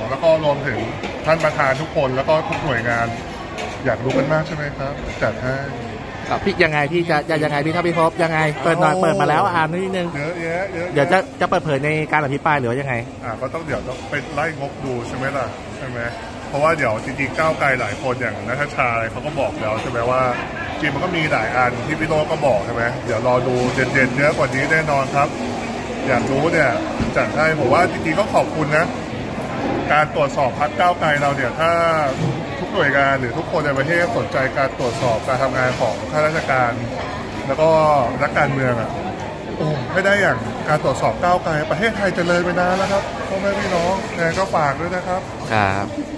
แล้วก็รวมถึงท่านประธานทุกคนแล้วก็ทุกหน่วยงานอยากรู้กันมากใช่ไหมครับจัดให้พี่ยังไงพี่จะยังไงพี่ถ้าพี่พบยังไงเปิดหน่อยเปิดมาแล้วอ่านนิดนึงเยอะแยะเดี๋ยวจะเปิดเผยในการอภิปรายหรือว่ายังไงก็ต้องเดี๋ยวต้องไปไล่งบดูใช่ไหมล่ะใช่ไหมเพราะว่าเดี๋ยวจริงๆก้าวไกลหลายคนอย่างนัทชาเขาก็บอกแล้วใช่ไหมว่าจริงมันก็มีหลายอันที่พี่โต้ก็บอกใช่ไหมเดี๋ยวรอดูเด่นๆเยอะกว่านี้แน่นอนครับอยากรู้เนี่ยจัดให้ผมว่าจริงๆก็ขอบคุณนะการตรวจสอบพรรคก้าวไกลเราเนี่ยถ้าทุกหน่วยงานหรือทุกคนในประเทศสนใจการตรวจสอบการทำงานของข้าราชการแล้วก็นักการเมืองให้ได้อย่างการตรวจสอบก้าวไกลประเทศไทยเจริญไปนานแล้วครับพ่อแม่พี่น้องก็ฝากด้วยนะครับครับ